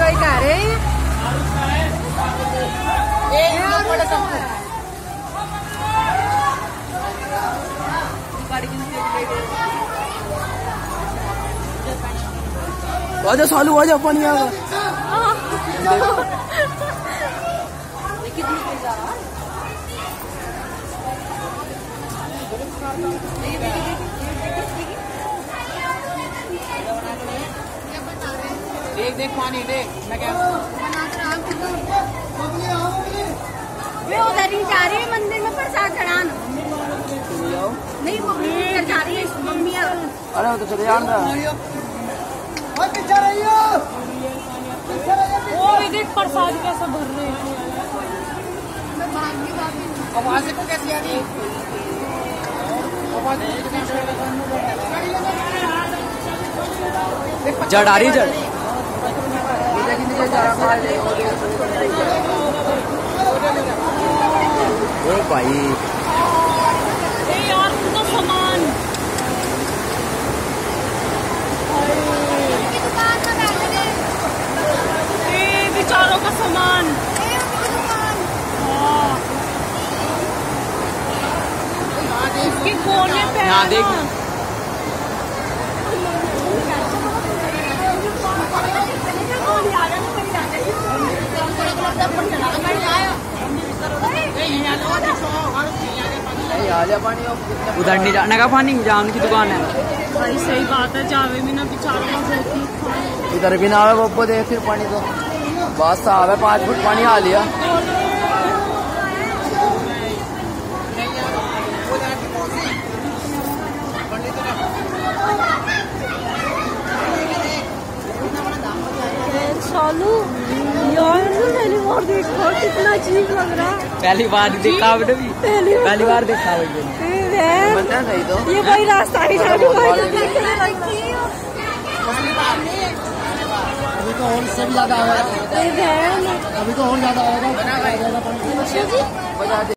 कोई कह रहे हैं आजा सालू आजा पानी आ देख देख पानी देख मैं क्या वे उधर ही जा रही है मंदिर में प्रसाद चढ़ाना। नहीं मम्मी उधर जा रही है मम्मी। अरे वो तो चले जान रहा वो देख प्रसाद कैसे भर रहे हैं। आवाज को कैसे आ रही जड़ आ रही जड़ ओ भाई यार तो सामान बेचारों का सामान इसके कोने पे यहाँ देख उधर नहीं जाने का पानी जहाँ उनकी दुकान है। भाई सही बात है जावे भी ना बेचारों का होती। इधर भी ना आवे वो देख फिर पानी तो बस साफ है 5 फुट पानी आ लिया। सालू यार पहली बार देखा कितना अजीब लग रहा है। पहली बार देखा आपने भी पहली बार देखा नहीं तो ये कोई रास्ता ही अभी तो और से भी ज्यादा आएगा। अभी तो और ज्यादा आएगा।